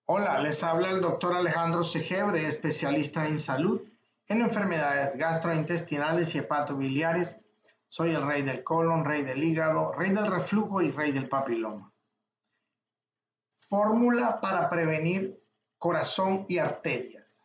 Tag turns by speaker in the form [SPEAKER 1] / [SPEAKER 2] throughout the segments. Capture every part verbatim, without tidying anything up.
[SPEAKER 1] Hola, les habla el doctor Alejandro Segebre, especialista en salud, en enfermedades gastrointestinales y hepatobiliares. Soy el rey del colon, rey del hígado, rey del reflujo y rey del papiloma. Fórmula para prevenir corazón y arterias.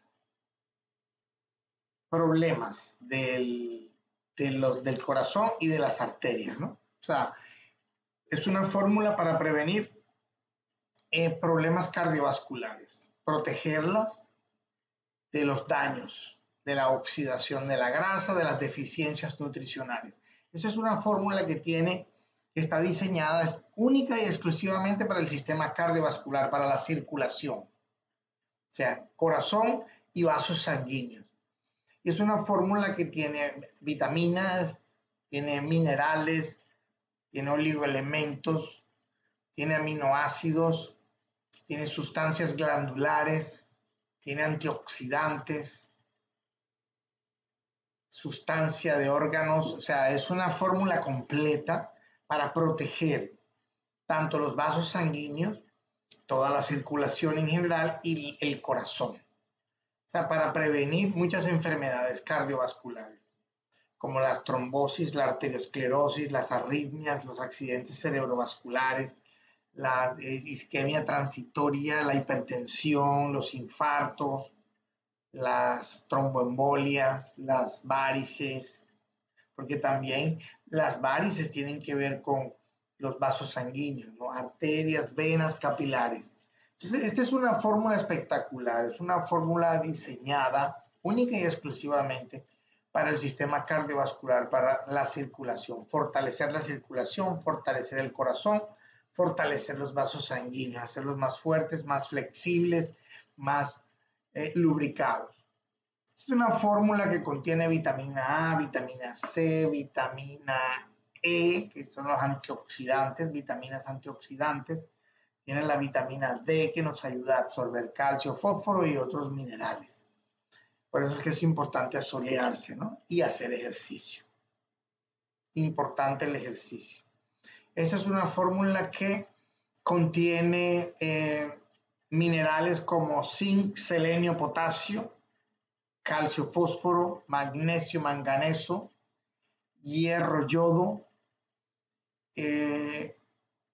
[SPEAKER 1] Problemas del, de los, del corazón y de las arterias, ¿no? O sea, es una fórmula para prevenir eh, problemas cardiovasculares, protegerlas de los daños, de la oxidación de la grasa, de las deficiencias nutricionales. Esa es una fórmula que tiene, que está diseñada es única y exclusivamente para el sistema cardiovascular, para la circulación. O sea, corazón y vasos sanguíneos. Y es una fórmula que tiene vitaminas, tiene minerales, tiene oligoelementos, tiene aminoácidos, tiene sustancias glandulares, tiene antioxidantes, sustancia de órganos, o sea, es una fórmula completa para proteger tanto los vasos sanguíneos, toda la circulación en general y el corazón. O sea, para prevenir muchas enfermedades cardiovasculares, como la trombosis, la arteriosclerosis, las arritmias, los accidentes cerebrovasculares, la isquemia transitoria, la hipertensión, los infartos, las tromboembolias, las varices, porque también las varices tienen que ver con los vasos sanguíneos, ¿no? Arterias, venas, capilares. Entonces, esta es una fórmula espectacular, es una fórmula diseñada única y exclusivamente para el sistema cardiovascular, para la circulación, fortalecer la circulación, fortalecer el corazón, fortalecer los vasos sanguíneos, hacerlos más fuertes, más flexibles, más eh, lubricados. Es una fórmula que contiene vitamina A, vitamina C, vitamina E, que son los antioxidantes, vitaminas antioxidantes. Tiene la vitamina D, que nos ayuda a absorber calcio, fósforo y otros minerales. Por eso es que es importante asolearse, ¿no? Y hacer ejercicio. Importante el ejercicio. Esa es una fórmula que contiene eh, minerales como zinc, selenio, potasio, calcio, fósforo, magnesio, manganeso, hierro, yodo, eh,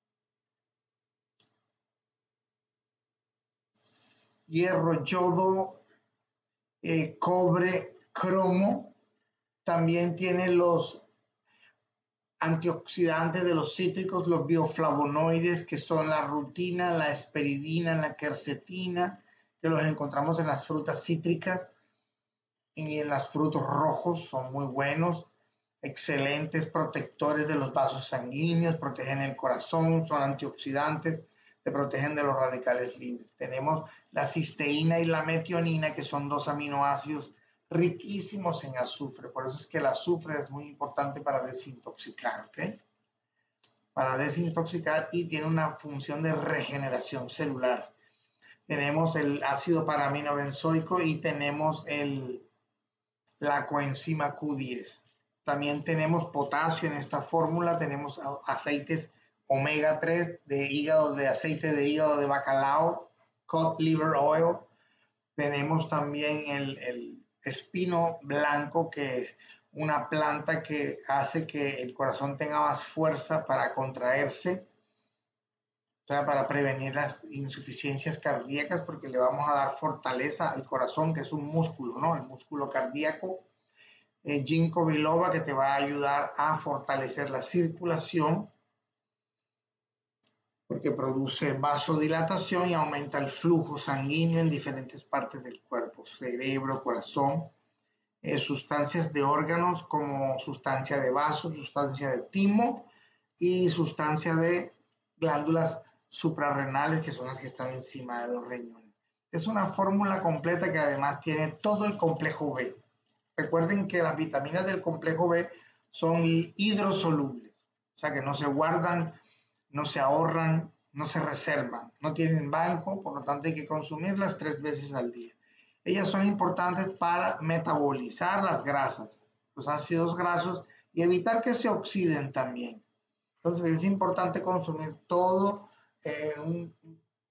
[SPEAKER 1] hierro, yodo, eh, cobre, cromo. También tiene los antioxidantes de los cítricos, los bioflavonoides, que son la rutina, la esperidina, la quercetina, que los encontramos en las frutas cítricas y en los frutos rojos, son muy buenos, excelentes protectores de los vasos sanguíneos, protegen el corazón, son antioxidantes, te protegen de los radicales libres. Tenemos la cisteína y la metionina, que son dos aminoácidos riquísimos en azufre, por eso es que el azufre es muy importante para desintoxicar, ¿ok? Para desintoxicar, y tiene una función de regeneración celular. Tenemos el ácido paraminobenzoico y tenemos el, la coenzima Q diez. También tenemos potasio en esta fórmula, tenemos aceites omega tres de hígado, de aceite de hígado de bacalao, cod liver oil. Tenemos también el, el espino blanco, que es una planta que hace que el corazón tenga más fuerza para contraerse, o sea, para prevenir las insuficiencias cardíacas, porque le vamos a dar fortaleza al corazón, que es un músculo, ¿no? El músculo cardíaco. Eh, ginkgo biloba, que te va a ayudar a fortalecer la circulación, porque produce vasodilatación y aumenta el flujo sanguíneo en diferentes partes del cuerpo, cerebro, corazón. Eh, sustancias de órganos como sustancia de vaso, sustancia de timo y sustancia de glándulas suprarrenales, que son las que están encima de los riñones. Es una fórmula completa que además tiene todo el complejo B. Recuerden que las vitaminas del complejo B son hidrosolubles, o sea que no se guardan, no se ahorran, no se reservan, no tienen banco, por lo tanto hay que consumirlas tres veces al día. Ellas son importantes para metabolizar las grasas, los ácidos grasos, y evitar que se oxiden también. Entonces es importante consumir todo, eh, un,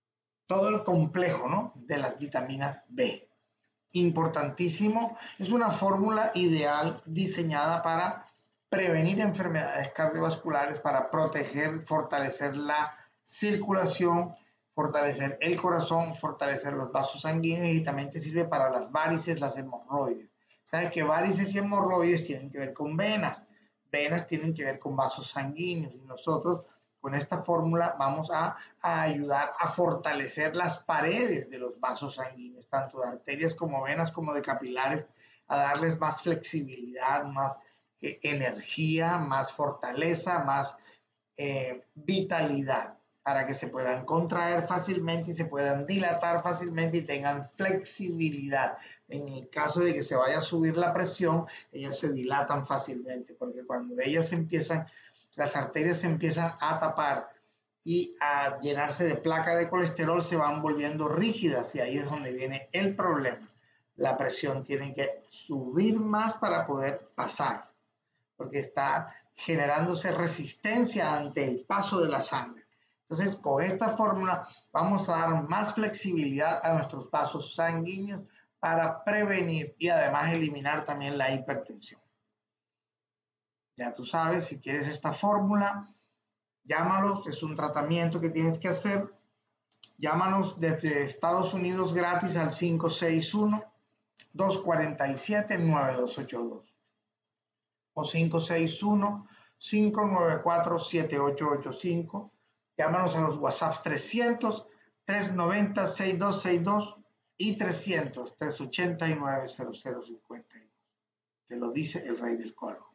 [SPEAKER 1] todo el complejo, ¿no?, de las vitaminas B. Importantísimo, es una fórmula ideal diseñada para prevenir enfermedades cardiovasculares, para proteger, fortalecer la circulación, fortalecer el corazón, fortalecer los vasos sanguíneos y también te sirve para las varices, las hemorroides. Sabes que varices y hemorroides tienen que ver con venas, venas tienen que ver con vasos sanguíneos y nosotros con esta fórmula vamos a, a ayudar a fortalecer las paredes de los vasos sanguíneos, tanto de arterias como venas como de capilares, a darles más flexibilidad, más eh, energía, más fortaleza, más eh, vitalidad, para que se puedan contraer fácilmente y se puedan dilatar fácilmente y tengan flexibilidad. En el caso de que se vaya a subir la presión, ellas se dilatan fácilmente, porque cuando ellas empiezan, las arterias se empiezan a tapar y a llenarse de placa de colesterol, se van volviendo rígidas y ahí es donde viene el problema. La presión tiene que subir más para poder pasar, porque está generándose resistencia ante el paso de la sangre. Entonces, con esta fórmula vamos a dar más flexibilidad a nuestros vasos sanguíneos para prevenir y además eliminar también la hipertensión. Ya tú sabes, si quieres esta fórmula, llámalos, es un tratamiento que tienes que hacer. Llámanos desde Estados Unidos gratis al cinco seis uno, dos cuatro siete, nueve dos ocho dos o cinco seis uno, cinco nueve cuatro, siete ocho ocho cinco. Llámanos a los WhatsApps trescientos, trescientos noventa, sesenta y dos sesenta y dos y trescientos, trescientos ochenta y nueve, cero cero cincuenta y dos. Te lo dice el rey del coro.